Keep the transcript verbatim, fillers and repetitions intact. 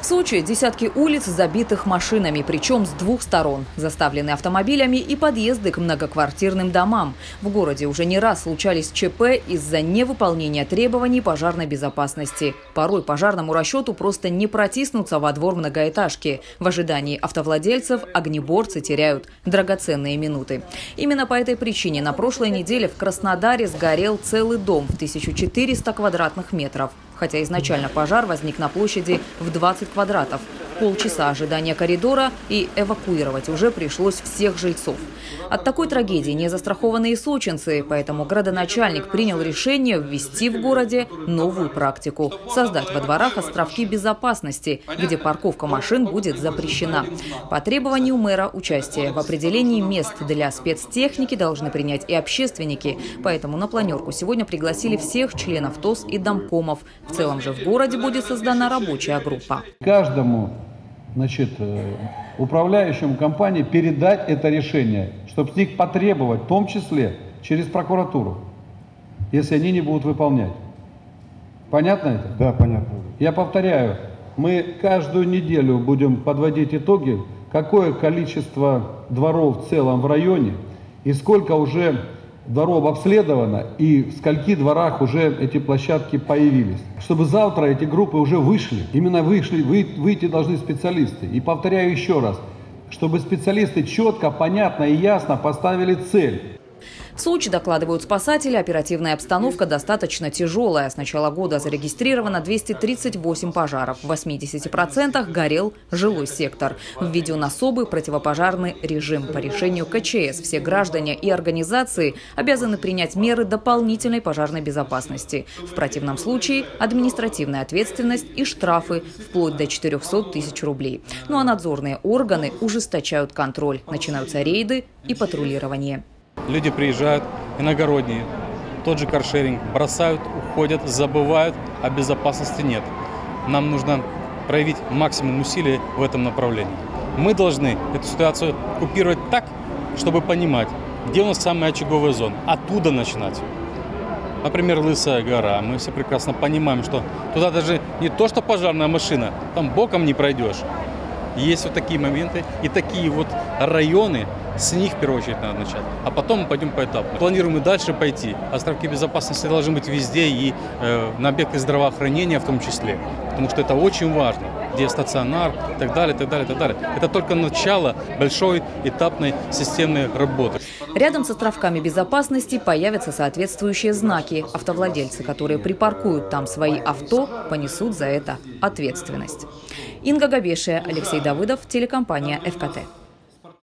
Сочи десятки улиц, забитых машинами, причем с двух сторон. Заставлены автомобилями и подъезды к многоквартирным домам. В городе уже не раз случались ЧП из-за невыполнения требований пожарной безопасности. Порой пожарному расчету просто не протиснуться во двор многоэтажки. В ожидании автовладельцев огнеборцы теряют драгоценные минуты. Именно по этой причине на прошлой неделе в Краснодаре сгорел целый дом в тысячу четыреста квадратных метров. Хотя изначально пожар возник на площади в двадцать квадратов. Полчаса ожидания коридора и эвакуировать уже пришлось всех жильцов. От такой трагедии не застрахованы и сочинцы, поэтому градоначальник принял решение ввести в городе новую практику – создать во дворах островки безопасности, где парковка машин будет запрещена. По требованию мэра участие в определении мест для спецтехники должны принять и общественники, поэтому на планерку сегодня пригласили всех членов ТОС и домкомов. В целом же в городе будет создана рабочая группа. Каждому, значит, управляющим компании передать это решение, чтобы с них потребовать, в том числе через прокуратуру, если они не будут выполнять. Понятно это? Да, понятно. Я повторяю, мы каждую неделю будем подводить итоги, какое количество дворов в целом в районе и сколько уже дворов обследовано и в скольки дворах уже эти площадки появились. Чтобы завтра эти группы уже вышли, именно вышли, вы, выйти должны специалисты. И повторяю еще раз, чтобы специалисты четко, понятно и ясно поставили цель. В Сочи, докладывают спасатели, оперативная обстановка достаточно тяжелая. С начала года зарегистрировано двести тридцать восемь пожаров. В восьмидесяти процентах горел жилой сектор. Введен особый противопожарный режим. По решению ка че эс все граждане и организации обязаны принять меры дополнительной пожарной безопасности. В противном случае административная ответственность и штрафы вплоть до четырёхсот тысяч рублей. Ну а надзорные органы ужесточают контроль. Начинаются рейды и патрулирование. Люди приезжают, иногородние, тот же каршеринг, бросают, уходят, забывают, а безопасности нет. Нам нужно проявить максимум усилий в этом направлении. Мы должны эту ситуацию купировать так, чтобы понимать, где у нас самые очаговые зоны, оттуда начинать. Например, Лысая гора. Мы все прекрасно понимаем, что туда даже не то, что пожарная машина, там боком не пройдешь. Есть вот такие моменты и такие вот районы, с них в первую очередь надо начать, а потом мы пойдем поэтапно. Планируем и дальше пойти. Островки безопасности должны быть везде и э, на объектах здравоохранения в том числе, потому что это очень важно, где стационар и так далее, и так далее, и так далее. Это только начало большой этапной системной работы. Рядом с островками безопасности появятся соответствующие знаки. Автовладельцы, которые припаркуют там свои авто, понесут за это ответственность. Инга Габешия, Алексей Давыдов, телекомпания эф ка тэ.